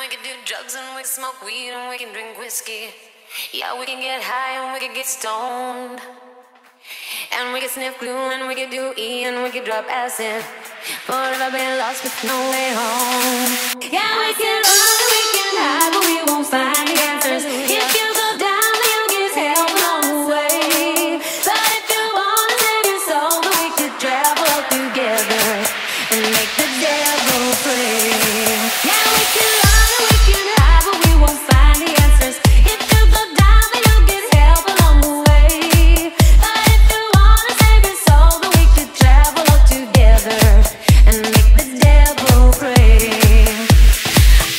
we can do drugs and we can smoke weed and we can drink whiskey. Yeah, we can get high and we can get stoned. And we can sniff glue and we can do E and we can drop acid. Forever been lost with no way home. Yeah, we can run and we can hide, but we won't find the answers. If you go down, then you'll get help along the way. But if you wanna save your soul, then we could travel together and make the devil pray. Yeah, we can run and we can hide, but we won't find the answers. If you go down, then you'll get help along the way. But if you wanna save your soul, then we could travel together and make the devil pray.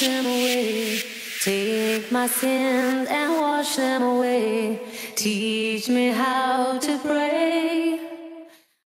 them away. Take my sins and wash them away. Teach me how to pray.